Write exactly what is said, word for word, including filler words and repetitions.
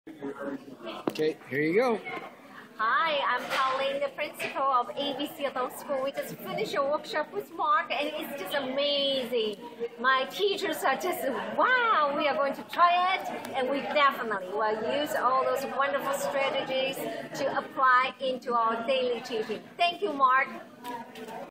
Okay, here you go. Hi, I'm Colleen, the principal of A B C Adult School. We just finished a workshop with Mark and it's just amazing. My teachers are just, wow, we are going to try it and we definitely will use all those wonderful strategies to apply into our daily teaching. Thank you, Mark.